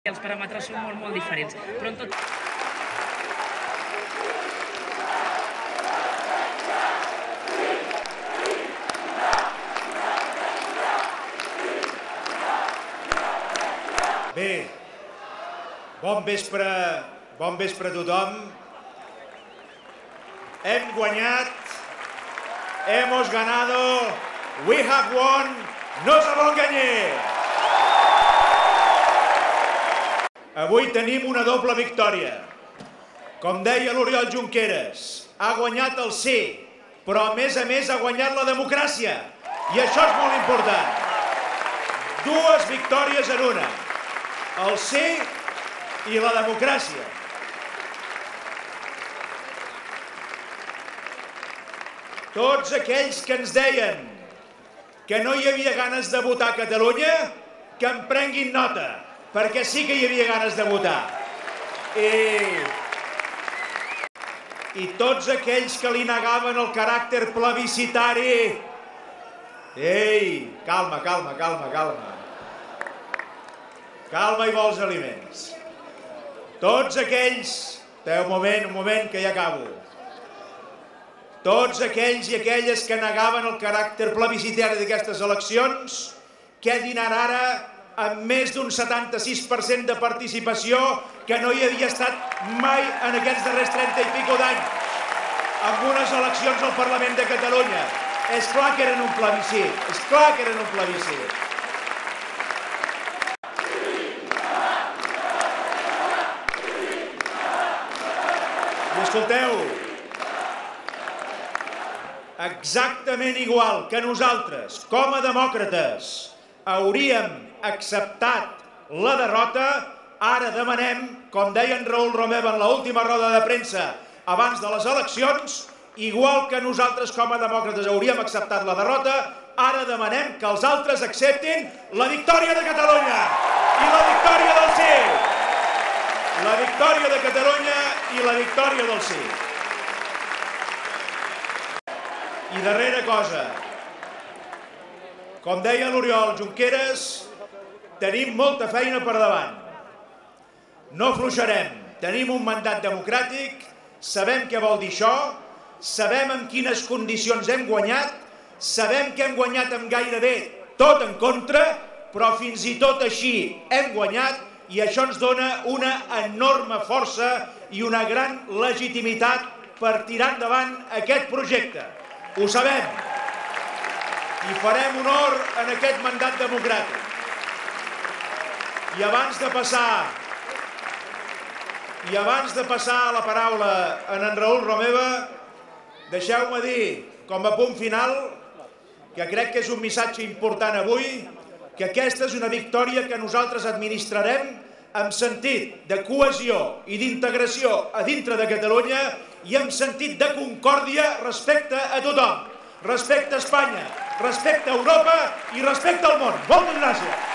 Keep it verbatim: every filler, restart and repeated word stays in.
Els paràmetres són molt, molt diferents, però en tot... Bé, bon vespre, bon vespre a tothom. Hem guanyat, hemos ganado, we have won, no se vol engañar. Avui tenim una doble victòria. Com deia l'Oriol Junqueras, ha guanyat el sí, però a més a més ha guanyat la democràcia. I això és molt important. Dues victòries en una. El sí i la democràcia. Tots aquells que ens deien que no hi havia ganes de votar a Catalunya, que en prenguin nota, perquè sí que hi havia ganes de votar. I, i tots aquells que li negaven el caràcter plebiscitari... Ei, calma, calma, calma, calma. Calma i vols aliments. Tots aquells... Un moment, un moment, que ja acabo. Tots aquells i aquelles que negaven el caràcter plebiscitari d'aquestes eleccions, quedin ara amb més d'un setanta-sis per cent de participació que no hi havia estat mai en aquests darrers trenta i pico d'anys amb unes eleccions al Parlament de Catalunya. És clar que eren un plebiscit, és clar que eren un plebiscit. I escolteu, exactament igual que nosaltres, com a demòcrates, hauríem acceptat la derrota, ara demanem, com deia en Raül Romeva en l'última roda de premsa abans de les eleccions, igual que nosaltres com a demòcrates hauríem acceptat la derrota, ara demanem que els altres acceptin la victòria de Catalunya i la victòria del sí. La victòria de Catalunya i la victòria del sí. I darrera cosa, com deia l'Oriol Junqueras, tenim molta feina per davant. No afluixarem, tenim un mandat democràtic, sabem què vol dir això, sabem en quines condicions hem guanyat, sabem que hem guanyat amb gairebé tot en contra, però fins i tot així hem guanyat i això ens dona una enorme força i una gran legitimitat per tirar endavant aquest projecte. Ho sabem. I farem honor en aquest mandat democràtic. I abans de passar i abans de passar la paraula a en Raül Romeva, deixeu-me dir, com a punt final, que crec que és un missatge important avui, que aquesta és una victòria que nosaltres administrarem amb sentit de cohesió i d'integració a dintre de Catalunya i amb sentit de concòrdia respecte a tothom, respecte a Espanya, respecte a Europa i respecte al món. Moltes gràcies.